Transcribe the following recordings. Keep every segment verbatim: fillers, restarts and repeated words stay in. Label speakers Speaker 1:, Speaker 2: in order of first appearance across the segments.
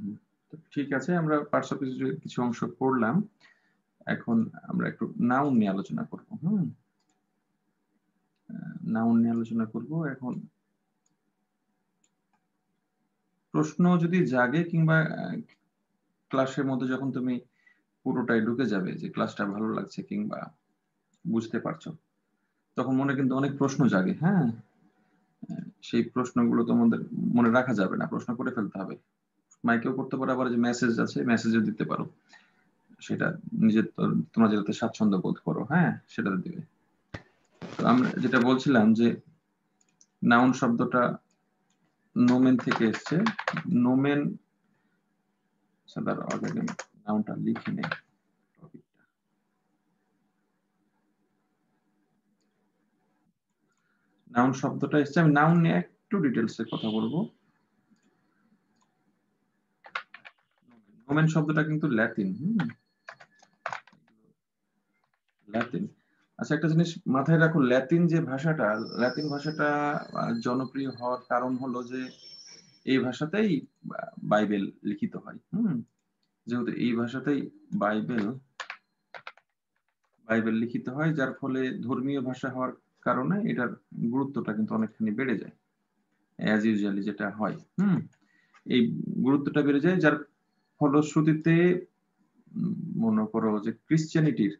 Speaker 1: ঠিক আছে, আমরা পার্টস অফ স্পিচের কিছু অংশ পড়লাম। এখন আমরা একটু নাউন নিয়ে আলোচনা করব। হুম, নাউন নিয়ে আলোচনা করব। এখন প্রশ্ন যদি জাগে কিংবা ক্লাসের মধ্যে যখন তুমি পুরোটাই ঢুকে যাবে যে ক্লাসটা ভালো লাগছে কিংবা বুঝতে পারছো, তখন মনে কিন্তু অনেক প্রশ্ন জাগে। হ্যাঁ, সেই প্রশ্নগুলো তোমাদের মনে রাখা যাবে না, প্রশ্ন করে ফেলতে হবে। মাইকেও করতে পারো, আবার যে মেসেজ আছে মেসেজও দিতে পারো, সেটা নিজের তোমরা যেটাতে স্বাচ্ছন্দ্য বোধ করো, হ্যাঁ সেটা দিবে। তো আমরা যেটা বলছিলাম যে নাউন শব্দটা নোমেন থেকে এসছে। নোমেন নাউনটা লিখে নেই, নাউন শব্দটা এসছে। আমি নাউন নিয়ে একটু ডিটেলসে কথা বলবো। নোমেন শব্দটা কিন্তু ল্যাটিন। হুম, ল্যাটিন। আচ্ছা, একটা জিনিস মাথায় রাখো, ল্যাটিন যে ভাষাটা, ল্যাটিন ভাষাটা জনপ্রিয় হওয়ার কারণ হলো যে এই ভাষাতেই বাইবেল লিখিত হয়। হুম, যেহেতু এই ভাষাতেই বাইবেল বাইবেল লিখিত হয়, যার ফলে ধর্মীয় ভাষা হওয়ার কারণে এটার গুরুত্বটা কিন্তু অনেকখানি বেড়ে যায়, অ্যাজ ইউজুয়ালি যেটা হয়। হুম, এই গুরুত্বটা বেড়ে যায়, যার ফলশ্রুতিতে মনে করো যে ক্রিশ্চিয়ানিটির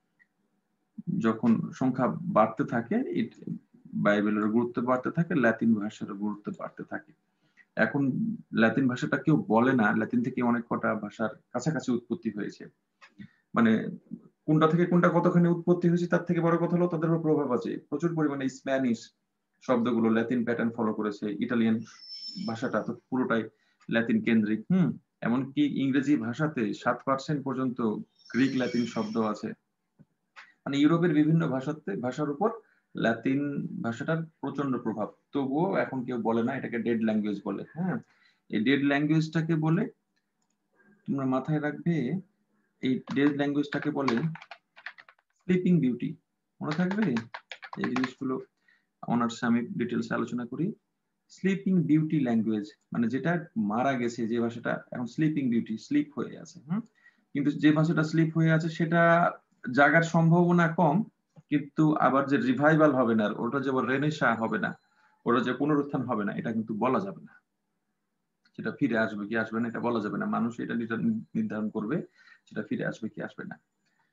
Speaker 1: যখন সংখ্যা বাড়তে থাকে, বাইবেলের গুরুত্ব বাড়তে থাকে, ল্যাটিন ভাষার গুরুত্ব বাড়তে থাকে। এখন ল্যাটিন ভাষাটা কেউ বলে না, ল্যাটিন থেকে অনেক কটা ভাষার কাছাকাছি উৎপত্তি হয়েছে। মানে কোনটা থেকে কোনটা কতখানি উৎপত্তি হয়েছে তার থেকে বড় কথা হলো তাদের উপর প্রভাব আছে। প্রচুর পরিমাণে স্প্যানিশ শব্দগুলো ল্যাটিন প্যাটার্ন ফলো করেছে, ইটালিয়ান ভাষাটা তো পুরোটাই ল্যাটিন কেন্দ্রিক। হুম, এমনকি ইংরেজি ভাষাতে সাত পার্সেন্ট পর্যন্ত গ্রিক ল্যাটিন শব্দ আছে। মানে ইউরোপের বিভিন্ন ভাষাতে ভাষার উপর ল্যাটিন ভাষাটার প্রচন্ড প্রভাব। তবুও এখন কেউ বলে না, এটাকে ডেড ল্যাঙ্গুয়েজ বলে। হ্যাঁ, এই ডেড ল্যাঙ্গুয়েজটাকে বলে, তোমরা মাথায় রাখবে, এই ডেড ল্যাঙ্গুয়েজটাকে বলে স্লিপিং বিউটি। মনে থাকবে এই জিনিসগুলো, অনার্স আমি ডিটেলসে আলোচনা করি। স্লিপিং বিউটি ল্যাঙ্গুয়েজ মানে যেটা মারা গেছে, যে ভাষাটা এখন স্লিপিং বিউটি, স্লিপ হয়ে আছে। হুম, কিন্তু যে ভাষাটা স্লিপ হয়ে আছে সেটা জাগার সম্ভাবনা কম, কিন্তু আবার যে রিভাইভাল হবে না, ওটা যে রেনেসা হবে না, ওটা যে পুনরুত্থান হবে না, এটা কিন্তু বলা যাবে না। সেটা ফিরে আসবে কি আসবে না এটা বলা যাবে না, মানুষ এটা নির্ধারণ করবে সেটা ফিরে আসবে কি আসবে না।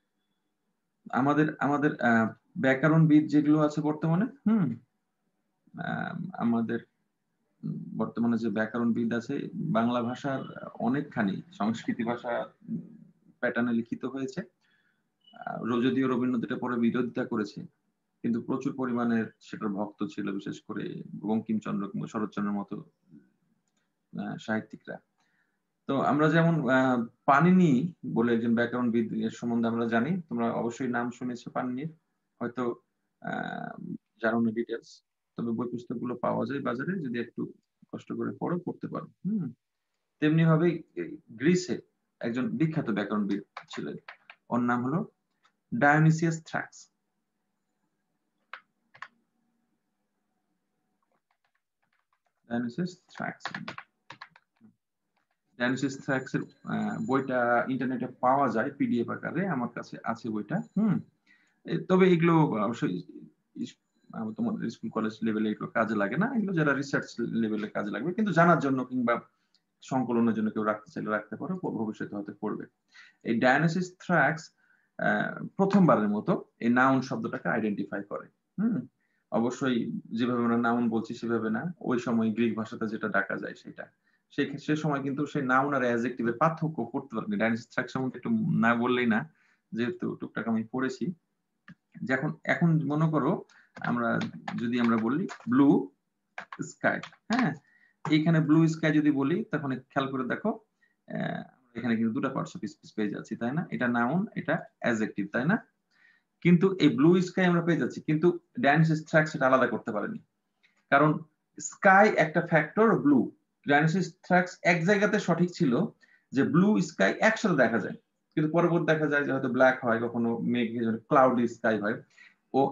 Speaker 1: আমাদের আমাদের ব্যাকরণবিদ যেগুলো আছে বর্তমানে, হুম, আমাদের বর্তমানে যে ব্যাকরণবিদ আছে, বাংলা ভাষার অনেকখানি সংস্কৃতি ভাষা প্যাটার্নে লিখিত হয়েছে। যদিও রবীন্দ্রনাথ এটা পরে বিরোধিতা করেছে, কিন্তু প্রচুর পরিমাণে সেটার ভক্ত ছিল, বিশেষ করে বঙ্কিমচন্দ্র কিংবা শরৎচন্দ্রের মতো সাহিত্যিকরা। তো আমরা যেমন পানিনি বলে একজন ব্যাকরণবিদ এর সম্বন্ধে আমরা জানি, তোমরা অবশ্যই নাম শুনেছো পানিনির, হয়তো জানো না ডিটেলস, তবে বই পুস্তকগুলো পাওয়া যায় বাজারে, যদি একটু কষ্ট করে পড়ো পড়তে পারো। হুম, তেমনি ভাবে গ্রিসে একজন বিখ্যাত ব্যাকরণবিদ ছিলেন, ওর নাম হলো Dionysius Thrax. Dionysius Thrax Dionysius Thrax এর বইটা ইন্টারনেটে পাওয়া যায় পিডিএফ আকারে, আমার কাছে আছে বইটা। হুম, তবে এগুলো অবশ্যই তোমাদের স্কুল কলেজ লেভেলে এগুলো কাজে লাগে না, এগুলো যারা রিসার্চ লেভেলে কাজে লাগবে, কিন্তু জানার জন্য কিংবা সংকলনের জন্য কেউ রাখতে চাইলে রাখতে পারো, ভবিষ্যতে হয়তো পড়বে। এই ডায়োনিসিয়াস থ্রাক্স প্রথমবারের মতো এই নাউন শব্দটাকে আইডেন্টিফাই করে। হুম, অবশ্যই যেভাবে আমরা নাউন বলছি সেভাবে না, ওই সময় গ্রিক ভাষাতে যেটা ডাকা যায় সেটা, সে সময় কিন্তু সেই নাউন আর অ্যাডজেক্টিভের পার্থক্য করতে পারেনি। ডায়োনিসিয়াস থ্রাক্স সম্বন্ধে একটু না বললেই না, যেহেতু টুকটাক আমি পড়েছি। যখন এখন মনে করো আমরা যদি আমরা বলি ব্লু স্কাই, হ্যাঁ, এইখানে ব্লু স্কাই যদি বলি, তখন খেয়াল করে দেখো এখানে কিন্তু দুটো পার্টস অফ স্পিচ পেয়ে যাচ্ছি, তাই না? এটা নাউন, এটা অ্যাডজেক্টিভ, তাই না? কিন্তু এই ব্লু স্কাই আমরা পেয়ে যাচ্ছি, কিন্তু ডায়োনিসিয়াস থ্রাক্স সেটা আলাদা করতে পারেনি, কারণ স্কাই একটা ফ্যাক্টর, ব্লু। ডায়োনিসিয়াস থ্রাক্স এক জায়গাতে সঠিক ছিল যে ব্লু স্কাই একসাথে দেখা যায়, কিন্তু পরবর্তী দেখা যায় যে হয়তো ব্ল্যাক হয়, কখনো মেঘ ক্লাউডি স্কাই হয়। ও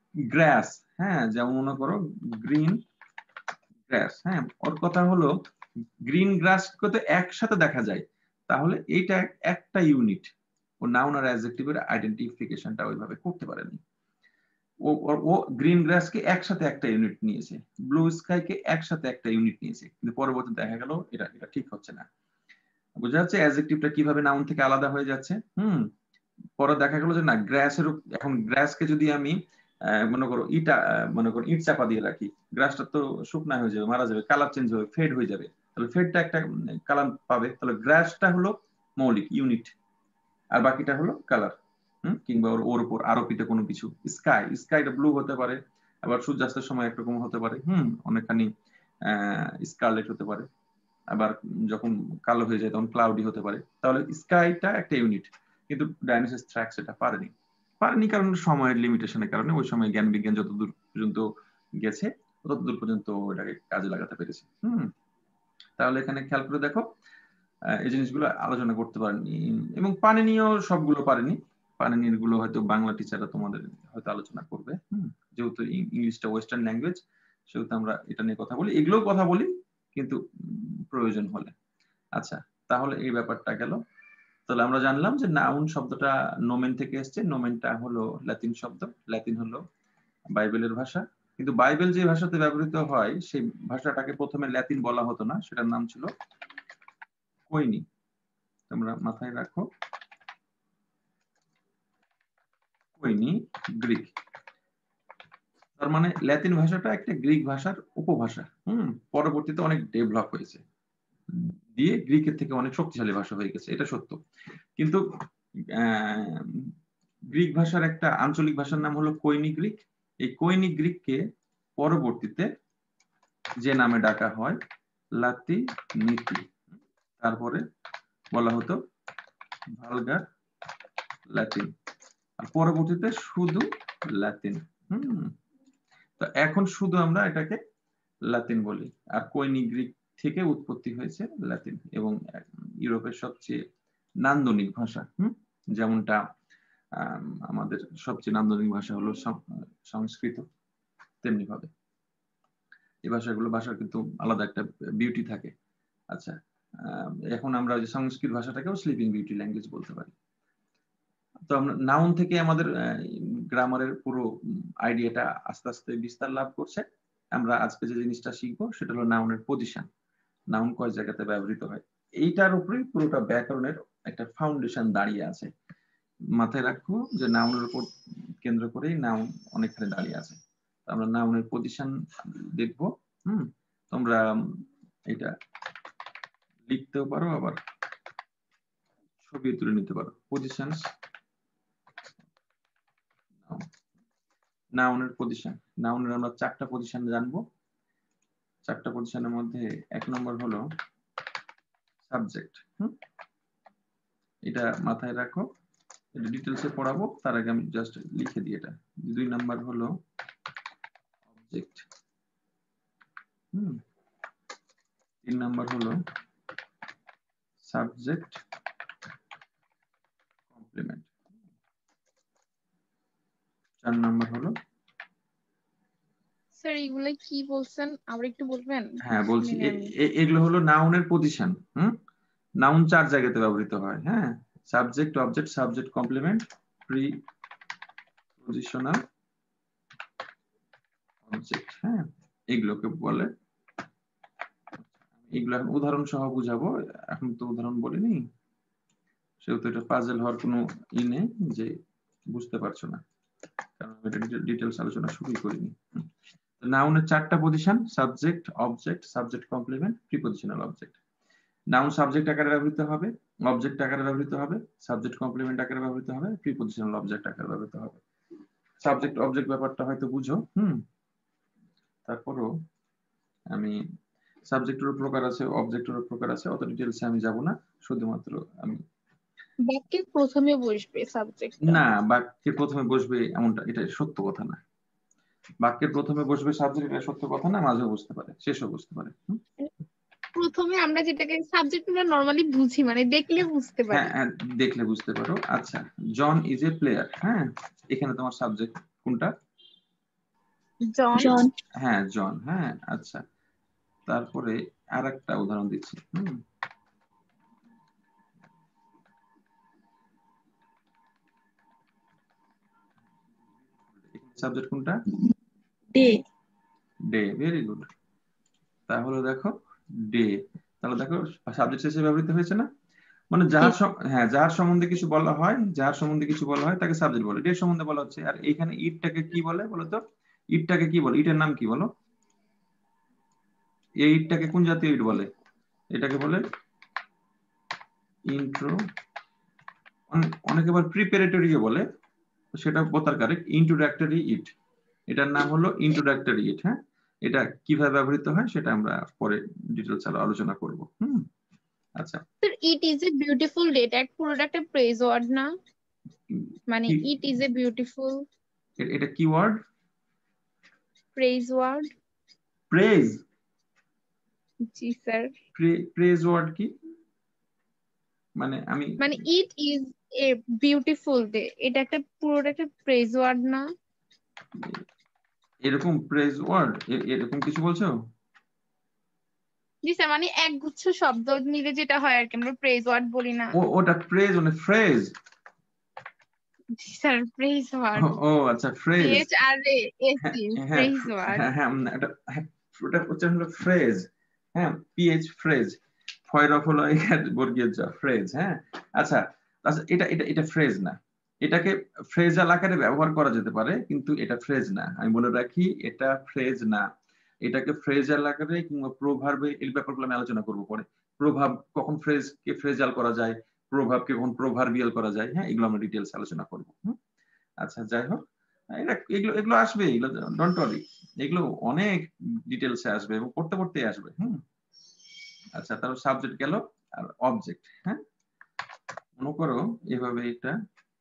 Speaker 1: গ্রাস, হ্যাঁ, যেমন মনে করো গ্রিন গ্রাস, হ্যাঁ, ওর কথা হলো গ্রিন গ্রাসকে তো একসাথে দেখা যায়, তাহলে এইটা একটা ইউনিট। ও নাউন আর অ্যাডজেক্টিভের আইডেন্টিফিকেশনটা ওইভাবে করতে পারেনি। ও ও গ্রিন গ্রাসকে একসাথে একটা ইউনিট নিয়েছে, ব্লু স্কাইকে একসাথে একটা ইউনিট নিয়েছে, কিন্তু পরবর্তীতে দেখা গেল এটা এটা ঠিক হচ্ছে না। বোঝা যাচ্ছে অ্যাডজেক্টিভটা কিভাবে নাউন থেকে আলাদা হয়ে যাচ্ছে। হুম পরে দেখা গেল যে না, গ্রাসের এখন গ্রাসকে যদি আমি মনে করো ইটা মনে করো ইট চাপা দিয়ে রাখি, গ্রাসটা তো শুকনা হয়ে যাবে, মারা যাবে, কালার চেঞ্জ হবে, ফেড হয়ে যাবে, তাহলে ফেডটা একটা কালার পাবে, তাহলে গ্রাসটা হলো মৌলিক ইউনিট, আর বাকিটা হলো কালার। হুম কিংবা ওর ওর উপর আরোপিত কোনো কিছু। স্কাই স্কাইটা ব্লু হতে পারে, আবার সূর্যাস্তের সময় একরকম হতে পারে, হুম অনেকখানি আহ স্কারলেট হতে পারে, আবার যখন কালো হয়ে যায় তখন ক্লাউডি হতে পারে। তাহলে স্কাইটা একটা ইউনিট, কিন্তু ডায়নোসিস থ্র্যাক্স এটা পারেনি পারেনি কারণ সময়ের লিমিটেশনের কারণে। ওই সময় জ্ঞান বিজ্ঞান যতদূর পর্যন্ত গেছে ততদূর পর্যন্ত এটাকে কাজে লাগাতে পেরেছে। হুম তাহলে এখানে খেয়াল করে দেখো এই জিনিসগুলো আলোচনা করতে পারেনি, এবং পানিনিও সবগুলো পারেনি। পানিনির গুলো হয়তো বাংলা টিচাররা তোমাদের হয়তো আলোচনা করবে, হুম যেহেতু ইংলিশটা ওয়েস্টার্ন ল্যাঙ্গুয়েজ সেহেতু আমরা এটা নিয়ে কথা বলি, এগুলোও কথা বলি কিন্তু প্রয়োজন হলে। আচ্ছা তাহলে এই ব্যাপারটা গেল। তাহলে আমরা জানলাম যে নাউন শব্দটা নোমেন থেকে এসেছে, নোমেনটা হলো ল্যাতিন শব্দ, ল্যাতিন হলো বাইবেলের ভাষা, কিন্তু বাইবেল যে ভাষাতে ব্যবহৃত হয় সেই ভাষাটাকে প্রথমে ল্যাতিন বলা হতো না, সেটার নাম ছিল কোইনি। তোমরা মাথায় রাখো, কোইনি গ্রিক। তার মানে ল্যাতিন ভাষাটা একটা গ্রিক ভাষার উপভাষা। হুম পরবর্তীতে অনেক ডেভেলপ হয়েছে, দিয়ে গ্রিকের থেকে অনেক শক্তিশালী ভাষা হয়ে গেছে, এটা সত্য। কিন্তু গ্রিক ভাষার একটা আঞ্চলিক ভাষার নাম হলো কোইনি গ্রিক। এই কোইনি গ্রিককে পরবর্তীতে যে নামে ডাকা হয় লাতিনিটি, তারপরে বলা হতো ভালগার ল্যাটিন, আর পরবর্তীতে শুধু ল্যাটিন। হুম তো এখন শুধু আমরা এটাকে লাতিন বলি, আর কোইনি গ্রিক থেকে উৎপত্তি হয়েছে লাতিন, এবং ইউরোপের সবচেয়ে নান্দনিক ভাষা। হুম যেমনটা আমাদের সবচেয়ে নান্দনিক ভাষা হলো সংস্কৃত, তেমনি ভাবে এই ভাষাগুলো ভাষার কিন্তু আলাদা একটা বিউটি থাকে। আচ্ছা এখন আমরা যে সংস্কৃত ভাষাটাকেও স্লিপিং বিউটি ল্যাঙ্গুয়েজ বলতে পারি। তো আমরা নাউন থেকে আমাদের গ্রামারের পুরো আইডিয়াটা আস্তে আস্তে বিস্তার লাভ করছে। আমরা আজকে যে জিনিসটা শিখবো সেটা হলো নাউনের পজিশন, নাউন কয় জায়গাতে ব্যবহৃত হয়, এইটার উপরেই পুরোটা ব্যাকরণের একটা ফাউন্ডেশন দাঁড়িয়ে আছে। মাথায় রাখবো যে নাউনের উপর কেন্দ্র করেই নাউন অনেকখানি দাঁড়িয়ে আছে। আমরা নাউনের পজিশন দেখবো। হুম তোমরা এটা লিখতেও পারো, আবার ছবি তুলে নিতে পারো। পজিশনস নাউনের পজিশন, নাউনের আমরা চারটা পজিশন জানবো। চারটা পজিশনের মধ্যে এক নম্বর হলো সাবজেক্ট। হুম এটা মাথায় রাখো, এটা ডিটেলসে পড়াবো, তার আগে আমি জাস্ট লিখে দিই এটা। দুই নাম্বার হলো অবজেক্ট। হুম তিন নাম্বার হলো সাবজেক্ট কমপ্লিমেন্ট। চার নাম্বার হলো,
Speaker 2: স্যার এগুলো কি বলছেন আবার একটু বলবেন?
Speaker 1: হ্যাঁ বলছি, এগুলো হলো নাউনের পজিশন। হুম নাউন চার জায়গাতে ব্যবহৃত হয়। হ্যাঁ subject, object, subject complement, prepositional object. হ্যাঁ এগুলোকে বলে, এগুলো এখন উদাহরণ সহ বুঝাবো, এখন তো উদাহরণ বলিনি, সেহেতু এটা পাজল হওয়ার কোনো ই নেই যে বুঝতে পারছো না, কারণ এটা ডিটেলস আলোচনা শুরুই করিনি। নাউনের চারটা position, subject, object, subject complement, prepositional object. Noun subject আকারে ব্যবহৃত হবে, অবজেক্ট আকারে ব্যবহৃত হবে, সাবজেক্ট কমপ্লিমেন্ট আকারে ব্যবহৃত হবে, প্রিপজিশনাল অবজেক্ট আকারে ব্যবহৃত হবে। সাবজেক্ট অবজেক্ট ব্যাপারটা হয়তো বুঝো। হুম তারপরও আমি সাবজেক্টের প্রকার আছে, অবজেক্টের প্রকার আছে, অত ডিটেইলসে আমি যাব না, শুধুমাত্র আমি
Speaker 2: বাক্যের প্রথমে বসবে সাবজেক্টটা।
Speaker 1: না, বাক্যের প্রথমে বসবে এমনটা এটা সত্য কথা না। বাক্যের প্রথমে বসবে সাবজেক্ট, এটা সত্য কথা না, মাঝেও বুঝতে পারে, শেষও বুঝতে পারে।
Speaker 2: প্রথমে আমরা যেটাকে সাবজেক্টটা নরমালি বুঝি, মানে দেখলে বুঝতে পারি।
Speaker 1: হ্যাঁ দেখলে বুঝতে পারো। আচ্ছা জন ইজ এ প্লেয়ার। হ্যাঁ এখানে তোমার সাবজেক্ট কোনটা?
Speaker 2: জন।
Speaker 1: হ্যাঁ জন। হ্যাঁ আচ্ছা তারপরে আরেকটা উদাহরণ দিচ্ছি। হুম সাবজেক্ট কোনটা?
Speaker 2: ডে।
Speaker 1: Day, very good. তাহলে দেখো ডে, তাহলে দেখো সাবজেক্ট শেষে ব্যবহৃত হয়েছে না? মানে যার হ্যাঁ যার সম্বন্ধে কিছু বলা হয়, যার সম্বন্ধে কিছু বলা হয় তাকে সাবজেক্ট বলে। ডে সম্বন্ধে বলা হচ্ছে। আর এখানে ইটটাকে কি বলে বলো তো? ইটটাকে কি বলে? ইটের নাম কি বলো? এই ইটটাকে কোন জাতীয় ইট বলে? এটাকে বলে ইন্ট্রো, অনেকে আবার প্রিপারেটরি বলে, সেটা বোতার কারেক্ট। ইন্ট্রোডাক্টরি ইট, এটার নাম হলো ইন্ট্রোডাক্টরি ইট। হ্যাঁ, এটা কিভাবে ব্যবহৃত হয় সেটা আমরা পরে ডিটেইলস আলোচনা করব। হুম আচ্ছা
Speaker 2: sir it is a beautiful day, এটা পুরোটা একটা প্রেজ ওয়ার্ড না? মানে ইট ইজ এ বিউটিফুল,
Speaker 1: এটা কি ওয়ার্ড?
Speaker 2: Phrase word.
Speaker 1: প্রেজ?
Speaker 2: জি স্যার।
Speaker 1: প্রেজ ওয়ার্ড কি মানে? আমি
Speaker 2: মানে it is a beautiful day, এটা একটা পুরোটা একটা প্রেজ ওয়ার্ড না?
Speaker 1: এরকম প্রেজ ওয়ার্ড এরকম কিছু বলছো?
Speaker 2: জি স্যার, মানে একগুচ্ছ শব্দ মিলে যেটা হয় আর কি, আমরা প্রেজ ওয়ার্ড বলি না?
Speaker 1: ও ওটা প্রেজ মানে ফ্রেজ?
Speaker 2: জি স্যার, প্রেজ ওয়ার্ড।
Speaker 1: ও আচ্ছা, phrase.
Speaker 2: H R A S E,
Speaker 1: হ্যাঁ
Speaker 2: প্রেজ ওয়ার্ড।
Speaker 1: হ্যাঁ হ্যাঁ এটা ওটা হচ্ছে হলো ফ্রেজ। হ্যাঁ, পিএইচ ফ্রেজ, ফয়রফ হলো বর্গীয় জ, ফ্রেজ। হ্যাঁ আচ্ছা আচ্ছা, এটা এটা এটা ফ্রেজ না। এটাকে ফ্রেজাল আকারে ব্যবহার করা যেতে পারে, কিন্তু এটা ফ্রেজ না। আমি বলে রাখি, এটা ফ্রেজ না। এটাকে ফ্রেজাল আকারে কিংবা প্রভাবে, এই ব্যাপারগুলো আমি আলোচনা করবো পরে। প্রভাব কখন ফ্রেজকে ফ্রেজাল করা যায়, প্রভাবকে কখন প্রভার্বিয়াল করা যায়, হ্যাঁ এগুলো আমরা ডিটেইলস আলোচনা করবো। আচ্ছা যাই হোক, এগুলো এগুলো আসবে, এগুলো ডোন্ট ওয়ারি, এগুলো অনেক ডিটেইলসে আসবে এবং পড়তে পড়তে আসবে। হুম আচ্ছা, তাহলে সাবজেক্ট গেল। আর অবজেক্ট, হ্যাঁ মনে করো এভাবে এটা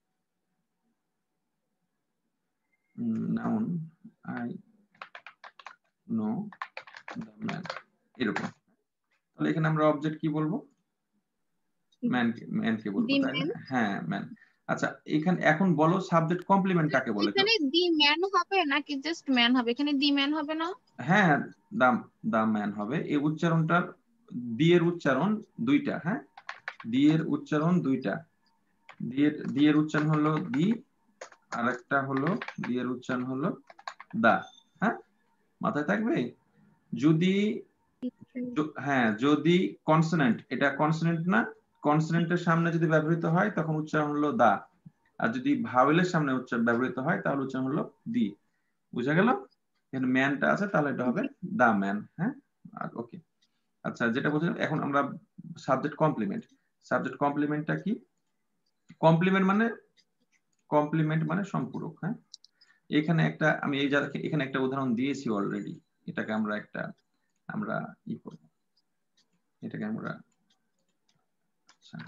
Speaker 1: noun, I know the man, এরকম। তাহলে এখানে আমরা অবজেক্ট কি বলবো? ম্যান, ম্যানকে বলবো, তাই না? হ্যাঁ ম্যান। আচ্ছা এখানে এখন বলো সাবজেক্ট কমপ্লিমেন্ট কাকে বলে?
Speaker 2: এখানে দি ম্যান হবে নাকি জাস্ট ম্যান হবে? এখানে দি ম্যান হবে না?
Speaker 1: হ্যাঁ, দা দা ম্যান হবে। এই উচ্চারণটার দি এর উচ্চারণ দুইটা। হ্যাঁ, দি এর উচ্চারণ দুইটা। দি এর দি এর উচ্চারণ হলো দি, আর একটা হলো দি এর উচ্চারণ হলো দা। হ্যাঁ, মাথায় থাকবে। যদি হ্যাঁ যদি কনসোনেন্ট, এটা কনসোনেন্ট না, কনসোনেন্টের সামনে যদি ব্যবহৃত হয় তখন উচ্চারণ হলো দা, আর যদি ভাওয়েলের সামনে উচ্চারণ ব্যবহৃত হয় তাহলে উচ্চারণ হলো দি। বুঝা গেল? এখানে ম্যানটা আছে, তাহলে এটা হবে দা ম্যান। হ্যাঁ ওকে। আচ্ছা যেটা বলছিলাম, এখন আমরা সাবজেক্ট কমপ্লিমেন্ট। সাবজেক্ট কমপ্লিমেন্টটা কি? কমপ্লিমেন্ট মানে, কমপ্লিমেন্ট মানে সম্পূরক। হ্যাঁ, এখানে একটা আমি এই জায়গায় এখানে একটা উদাহরণ দিয়েছি অলরেডি। এটাকে আমরা একটা আমরা ই করব, এটাকে আমরা আচ্ছা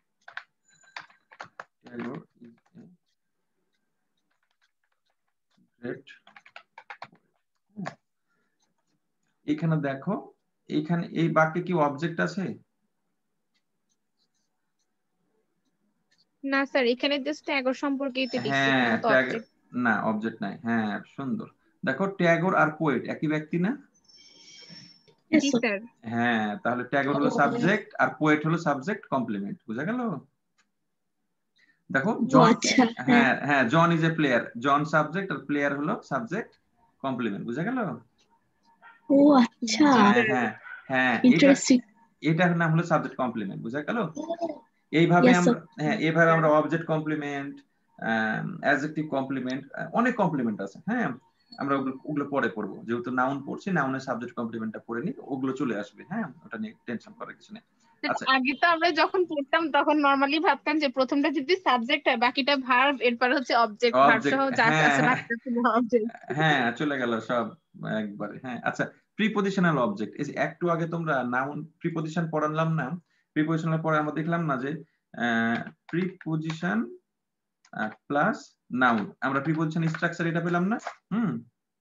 Speaker 1: Tagore is a great poet. এখানে দেখো, এখানে এই বাক্যে কি অবজেক্ট আছে?
Speaker 2: না স্যার, এখানে জাস্ট ট্যাগর সম্পর্কেই তো লিখছে,
Speaker 1: হ্যাঁ,
Speaker 2: এখানে তো
Speaker 1: ট্যাগ,
Speaker 2: অবজেক্ট।
Speaker 1: না অবজেক্ট নাই। হ্যাঁ সুন্দর। দেখো ট্যাগর আর পোয়েট একই ব্যক্তি না?
Speaker 2: জি স্যার।
Speaker 1: হ্যাঁ, তাহলে ট্যাগর হলো সাবজেক্ট আর পোয়েট হলো সাবজেক্ট কমপ্লিমেন্ট। বুঝা গেল? দেখো জন, হ্যাঁ হ্যাঁ John is a player, John subject আর প্লেয়ার হলো সাবজেক্ট কমপ্লিমেন্ট। বুঝা গেল?
Speaker 3: ও আচ্ছা,
Speaker 1: হ্যাঁ হ্যাঁ হ্যাঁ এটা
Speaker 3: ইন্টারেস্টিং।
Speaker 1: এটার নাম হলো সাবজেক্ট কমপ্লিমেন্ট। বুঝা গেল? এইভাবে
Speaker 3: Yes, sir.
Speaker 1: আমরা হ্যাঁ এইভাবে আমরা অবজেক্ট কমপ্লিমেন্ট, অ্যাডজেক্টিভ কমপ্লিমেন্ট, অনেক কমপ্লিমেন্ট আছে। হ্যাঁ, আমরা ওগুলো ওগুলো পরে পড়বো, যেহেতু নাউন পড়ছি, নাউনের সাবজেক্ট কমপ্লিমেন্টটা পড়ে নি, ওগুলো চলে আসবে। হ্যাঁ, ওটা নিয়ে টেনশন করার কিছু নেই। আচ্ছা
Speaker 2: আগে তো আমরা যখন পড়তাম তখন নরমালি ভাবতাম যে প্রথমটা যদি সাবজেক্ট হয় বাকিটা ভার্ব, এরপর হচ্ছে অবজেক্ট, ভার্ব
Speaker 1: অবজেক্ট,
Speaker 2: সহ যা যা
Speaker 1: হ্যাঁ
Speaker 2: আছে বাকিটা ছিল অবজেক্ট।
Speaker 1: হ্যাঁ চলে গেল সব একবারে। হ্যাঁ আচ্ছা, প্রিপজিশনাল অবজেক্ট, এই যে একটু আগে তোমরা নাউন প্রিপজিশন পড়ালাম না, প্রিপজিশনাল পরে আমরা দেখলাম না যে প্রিপজিশন প্লাস নাউন, আমরা প্রিপজিশন স্ট্রাকচার এটা পেলাম না? হুম,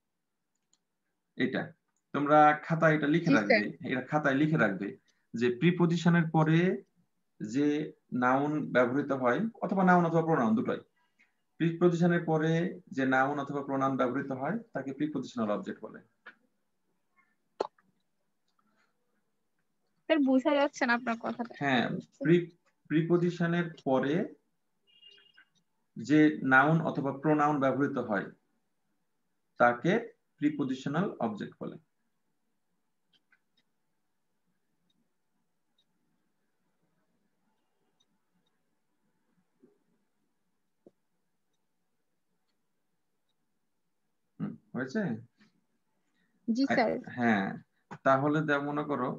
Speaker 1: এটা তোমরা খাতায় এটা লিখে রাখবে, এটা খাতায় লিখে রাখবে যে প্রিপজিশনের পরে যে নাউন ব্যবহৃত হয়, অথবা নাউন অথবা প্রোনাউন দুটোই, প্রিপজিশনের পরে যে নাউন অথবা প্রোনাউন ব্যবহৃত হয় তাকে প্রিপজিশনাল অবজেক্ট বলে।
Speaker 2: স্যার বোঝা যাচ্ছে না আপনার কথাটা।
Speaker 1: হ্যাঁ, প্রিপজিশনের পরে যে নাউন অথবা প্রোনাউন ব্যবহৃত হয় তাকে প্রিপজিশনাল অবজেক্ট বলে। হয়েছে?
Speaker 2: জি স্যার।
Speaker 1: হ্যাঁ, তাহলে দেখ মনে করো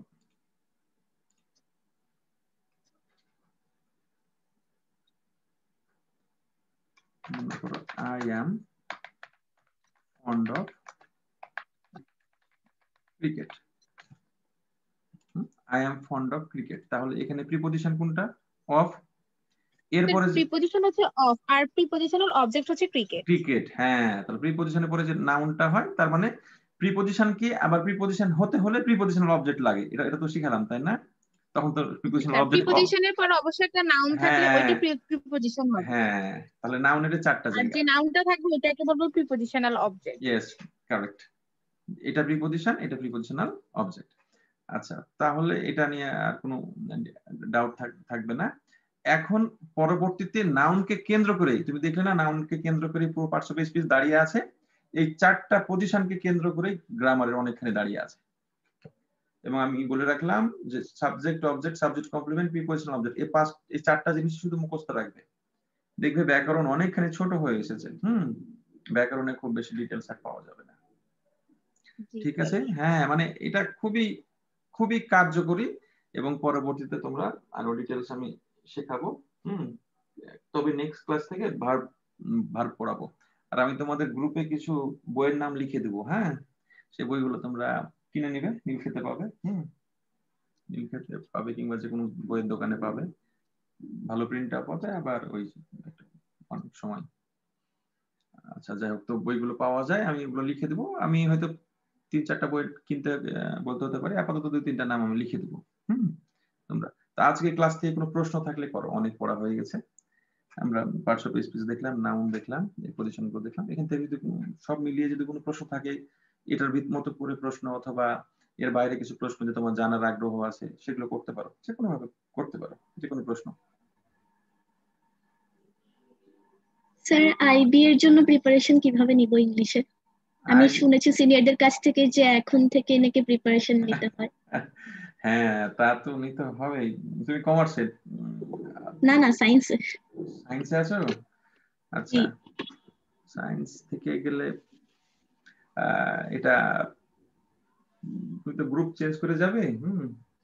Speaker 1: মনে করো I am fond of cricket. I am fond of cricket. তাহলে এখানে প্রিপজিশন কোনটা? অফ। এরপরে
Speaker 2: প্রিপজিশন হচ্ছে অফ আর প্রিপজিশনাল অবজেক্ট হচ্ছে ক্রিকেট।
Speaker 1: ক্রিকেট, হ্যাঁ। তাহলে প্রিপজিশনের পরে যে নাউনটা হয় তার মানে প্রিপজিশন কি আবার প্রিপজিশন হতে হলে প্রিপজিশনাল অবজেক্ট লাগে। এটা এটা তো শিখালাম তাই না? তখন তো প্রিপজিশনাল অবজেক্ট
Speaker 2: প্রিপজিশনের পর অবশ্যই একটা নাউন থাকলে ওইটা প্রিপজিশন হবে।
Speaker 1: হ্যাঁ, তাহলে নাউনের চারটা জায়গা।
Speaker 2: আর যে নাউনটা থাকবে ওটাকে বলবো প্রিপজিশনাল অবজেক্ট।
Speaker 1: Yes, correct. এটা প্রিপজিশন, এটা প্রিপজিশনাল অবজেক্ট। আচ্ছা, তাহলে এটা নিয়ে আর কোনো ডাউট থাকবে না। এখন পরবর্তীতে নাউনকে কেন্দ্র করে তুমি দেখলে না, নাউনকে কেন্দ্র করে পুরো পার্টস অফ স্পিচ দাঁড়িয়ে আছে। এই চারটা পজিশনকে কেন্দ্র করে গ্রামারের অনেকখানি দাঁড়িয়ে আছে। এবং আমি বলে রাখলাম যে subject, object, subject complement, prepositional object, এই পাঁচ এই চারটা জিনিস শুধু মুখস্থ রাখবে। দেখবে ব্যাকরণ অনেকখানি ছোট হয়ে এসেছে। হুম, ব্যাকরণে খুব বেশি ডিটেইলস আর পাওয়া যাবে না। ঠিক আছে? হ্যাঁ, মানে এটা খুবই খুবই কার্যকরী এবং পরবর্তীতে তোমরা আরো ডিটেইলস আমি শেখাবো। হুম, তবে নেক্সট ক্লাস থেকে ভার্ব ভার্ব পড়াবো। আর আমি তোমাদের গ্রুপে কিছু বইয়ের নাম লিখে দেবো। হ্যাঁ, সেই বইগুলো তোমরা কিনে নিবে, নীলক্ষেতে পাবে। হুম, নীলক্ষেতে পাবে কিংবা যে কোনো বইয়ের দোকানে পাবে। ভালো প্রিন্টটা পাবে, আবার ওই অনেক সময়। আচ্ছা, যাই হোক, তো বইগুলো পাওয়া যায়, আমি এগুলো লিখে দেবো। আমি হয়তো তিন চারটা বই কিনতে বলতে হতে পারে, আপাতত দুই তিনটা নাম আমি লিখে দেবো। হুম, তোমরা তো আজকে ক্লাস থেকে কোনো প্রশ্ন থাকলে করো, অনেক পড়া হয়ে গেছে। আমরা পার্টস অফ স্পিচ দেখলাম, নাউন দেখলাম, এই পজিশনগুলো দেখলাম। এখান থেকে যদি সব মিলিয়ে যদি কোনো প্রশ্ন থাকে, এটার মতো করে প্রশ্ন অথবা এর বাইরে কিছু প্রশ্ন যে তোমার জানার আগ্রহ আছে, সেগুলো করতে পারো, যে কোনো ভাবে করতে পারো, যে কোনো প্রশ্ন।
Speaker 3: স্যার, আইবি এর জন্য প্রিপারেশন কিভাবে নিব ইংলিশে? আমি শুনেছি সিনিয়রদের কাছ থেকে যে এখন থেকে নাকি প্রিপারেশন নিতে হয়।
Speaker 1: হ্যাঁ, তা তো নিতে হবেই। তুমি কমার্সে?
Speaker 3: না না, সায়েন্সে।
Speaker 1: সায়েন্সে আছো? আচ্ছা, সায়েন্স থেকে গেলে এটা তুমি তো গ্রুপ চেঞ্জ করে যাবে। হুম,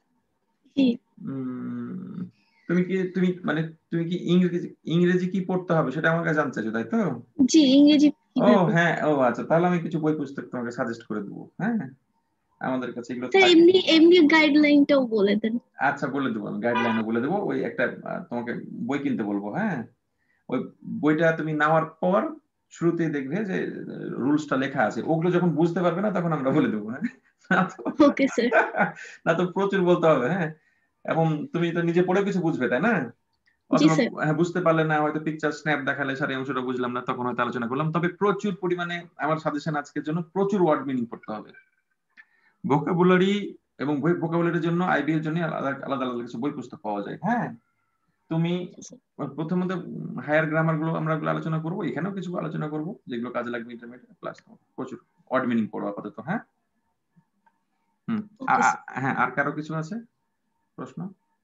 Speaker 1: তুমি কি তুমি মানে তুমি কি ইংরেজি ইংরেজি কি পড়তে হবে সেটা আমাকে জানতে চাইছো, তাই তো?
Speaker 3: জি, ইংরেজি।
Speaker 1: ও হ্যাঁ, ও আচ্ছা, তাহলে আমি কিছু বই পুস্তক তোমাকে সাজেস্ট করে দেবো। হ্যাঁ, আমাদের কাছে এগুলো থাকে।
Speaker 3: এমনি এমনি গাইডলাইনটাও বলে দেন।
Speaker 1: আচ্ছা, বলে দেবো, আমি গাইডলাইনও বলে দেবো। ওই একটা তোমাকে বই কিনতে বলবো। হ্যাঁ, ওই বইটা তুমি নেওয়ার পর শুরুতেই দেখবে যে রুলসটা লেখা আছে, ওগুলো যখন বুঝতে পারবে না তখন আমরা বলে দেবো। হ্যাঁ,
Speaker 3: ওকে স্যার।
Speaker 1: না তো প্রচুর বলতে হবে। হ্যাঁ, এবং তুমি তো নিজে পড়ে কিছু বুঝবে, তাই না?
Speaker 3: জি
Speaker 1: অথবা
Speaker 3: স্যার।
Speaker 1: হ্যাঁ, বুঝতে পারলে না, হয়তো পিকচার স্ন্যাপ দেখালে সারা অংশটা বুঝলাম না, তখন হয়তো আলোচনা করলাম। তবে প্রচুর পরিমাণে আমার সাজেশন আজকের জন্য প্রচুর ওয়ার্ড মিনিং পড়তে হবে। ভোকাবুলারি এবং বই ভোকাবুলারির জন্য আইবি এর জন্য আলাদা আলাদা আলাদা কিছু বই পুস্তক পাওয়া যায়। হ্যাঁ, তুমি প্রথমত হায়ার গ্রামার গুলো আমরা আলোচনা করবো, এখানেও কিছু আলোচনা করবো যেগুলো কাজে লাগবে ইন্টারমিডিয়েট প্লাস প্রচুর ওয়ার্ড মিনিং পড়ো আপাতত। হ্যাঁ, হুম, হ্যাঁ, আর কারো কিছু আছে প্রশ্ন?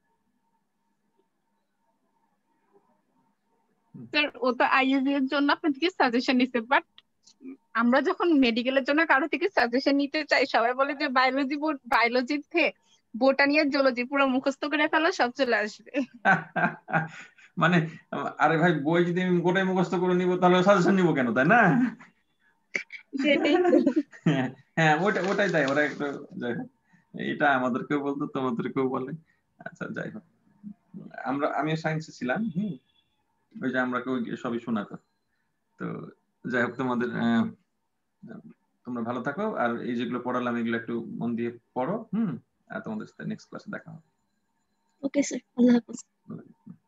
Speaker 2: স্যার, ও তো আইইউবি এর জন্য আপনার থেকে সাজেশন নিছে, বাট আমরা যখন মেডিকেলের জন্য কারো থেকে সাজেশন নিতে চাই, সবাই বলে যে বায়োলজি বোর্ড, বায়োলজি থেকে বোটানি আর জুলজি পুরো মুখস্থ করে ফেলো, সব চলে আসবে।
Speaker 1: মানে আরে ভাই, বই যদি আমি গোটাই মুখস্থ করে নিব তাহলে সাজেশন নিব কেন, তাই না?
Speaker 2: সেটাই।
Speaker 1: হ্যাঁ, ওটা ওটাই তাই, ওরা একটু যাই হোক, এটা আমাদেরকেও বলতো, তোমাদেরকেও বলে। আচ্ছা, যাই হোক, আমরা আমি সায়েন্সে ছিলাম। হুম, ওই যে আমরা কেউ সবই শোনাতো। তো যাই হোক, তোমাদের তোমরা ভালো থাকো, আর এই যেগুলো পড়ালাম এগুলো একটু মন দিয়ে পড়ো। হুম, আর তোমাদের সাথে নেক্সট ক্লাসে দেখা হবে।
Speaker 3: ওকে স্যার, আল্লাহ হাফেজ।